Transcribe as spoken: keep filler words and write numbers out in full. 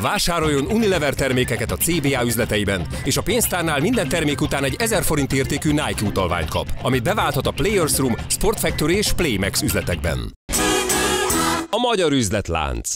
Vásároljon Unilever termékeket a cé bé á üzleteiben, és a pénztárnál minden termék után egy ezer forint értékű Nike utalványt kap, amit beválthat a Players Room, Sport Factory és Playmax üzletekben. A magyar üzletlánc.